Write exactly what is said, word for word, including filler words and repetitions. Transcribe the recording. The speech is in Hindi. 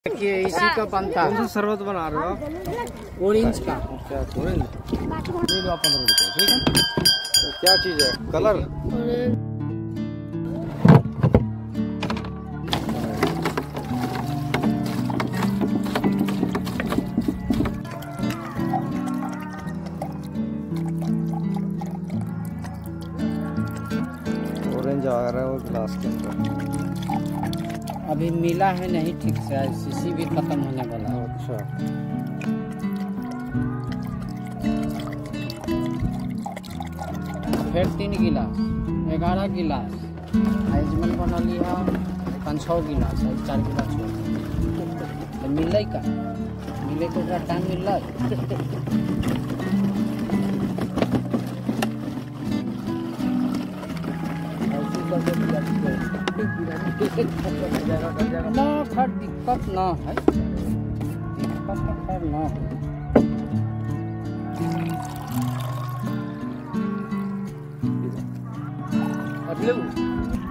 देखिए इसी का बनता कौन सा शरबत बना रहे हो आप? ऑरेंज का। क्या ऑरेंज? ये लो पंद्रह रुपए, ठीक है। तो क्या चीज है? कलर? ऑरेंज आ रहा है वो गिलास के अंदर। अभी मिला है नहीं ठीक से, शीशी भी खत्म होने वाला है। अच्छा, फिर तीन गिलास, ग्यारह गिलास आइजमन बना लिया, पाँच छः गिलास, चार गिलास हो मिल का मिले तो टाइम मिल रहा ना, खैर दिक्कत ना है, दिक्कत तो खैर ना है। अब ले